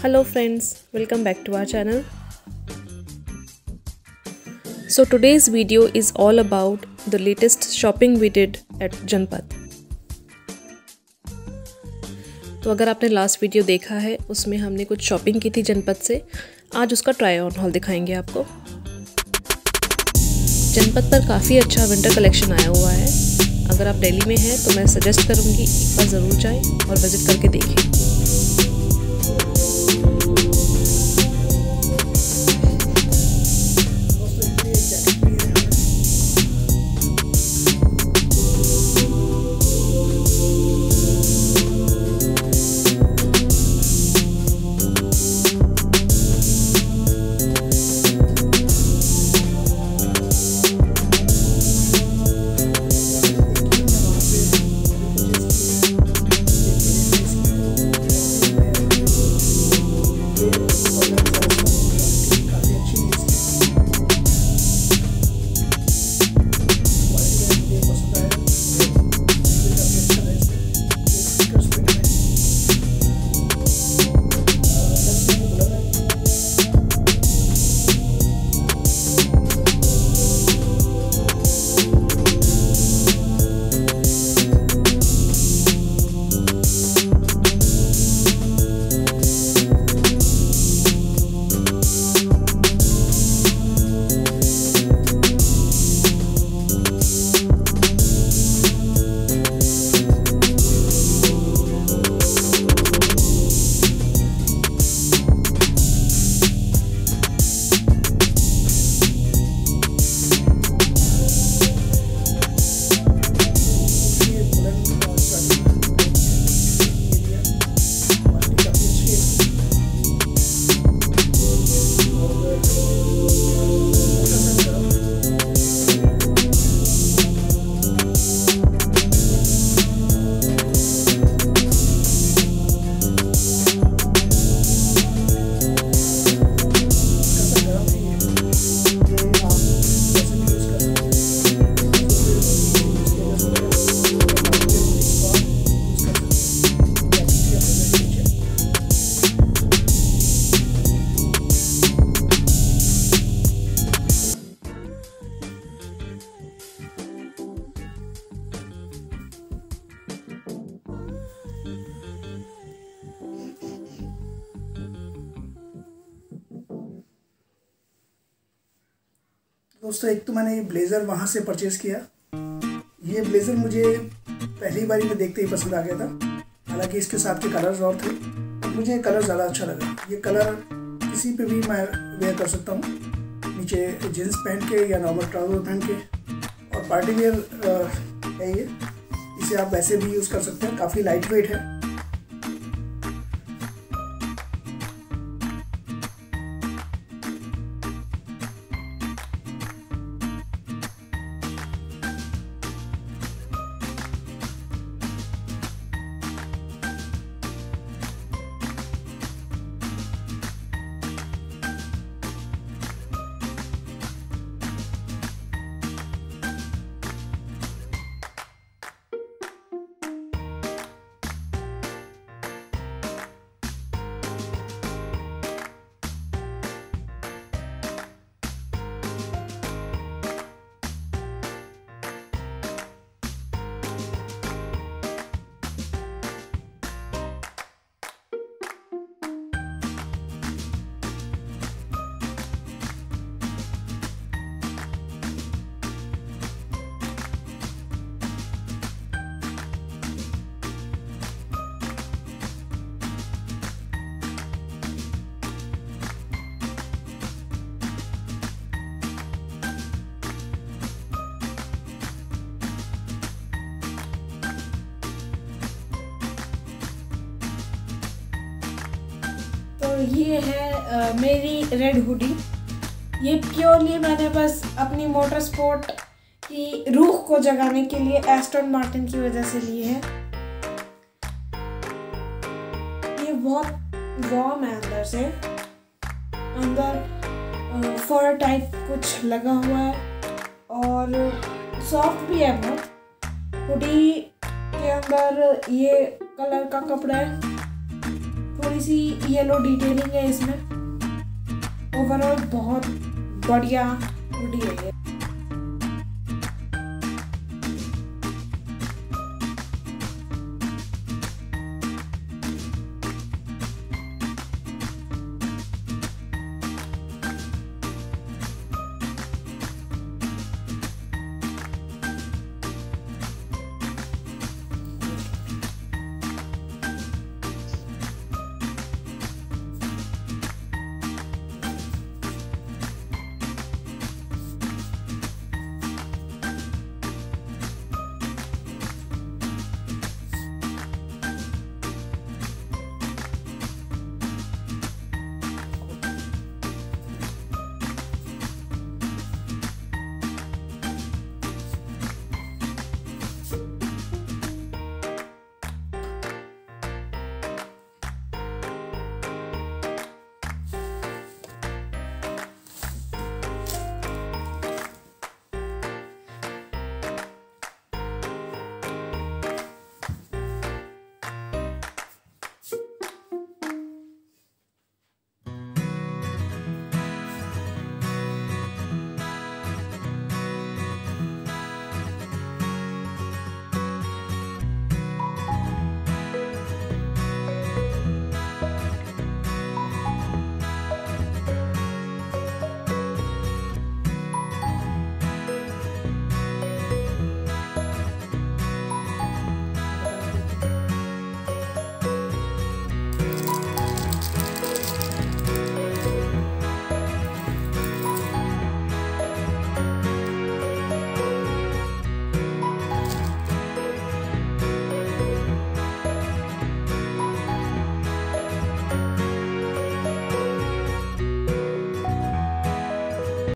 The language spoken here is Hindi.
Hello friends, welcome back to our channel. So today's video is all about the latest shopping we did at Janpath. तो अगर आपने लास्ट वीडियो देखा है उसमें हमने कुछ शॉपिंग की थी जनपथ से। आज उसका ट्राई ऑन हॉल दिखाएंगे आपको। जनपथ पर काफ़ी अच्छा विंटर कलेक्शन आया हुआ है। अगर आप दिल्ली में हैं तो मैं सजेस्ट करूँगी एक बार ज़रूर जाएं और विज़िट करके देखें। दोस्तों, एक तो मैंने ये ब्लेज़र वहाँ से परचेज़ किया। ये ब्लेज़र मुझे पहली बारी में देखते ही पसंद आ गया था। हालांकि इसके साथ के कलर्स और थे, मुझे कलर ज़्यादा अच्छा लगा। ये कलर किसी पे भी मैं वेयर कर सकता हूँ, नीचे जीन्स पहन के या नॉर्मल ट्राउज़र पहन के। और पार्टी वेयर है ये, इसे आप वैसे भी यूज़ कर सकते हैं। काफ़ी लाइट वेट है। तो ये है मेरी रेड हुडी। ये प्योरली मैंने बस अपनी मोटर स्पोर्ट की रूह को जगाने के लिए एस्टन मार्टिन की वजह से ली है। ये बहुत वार्म है अंदर से, अंदर फर टाइप कुछ लगा हुआ है और सॉफ्ट भी है बहुत। हुडी के अंदर ये कलर का कपड़ा है, थोड़ी सी येलो डिटेलिंग है इसमें। ओवरऑल बहुत बढ़िया हुडी है ये।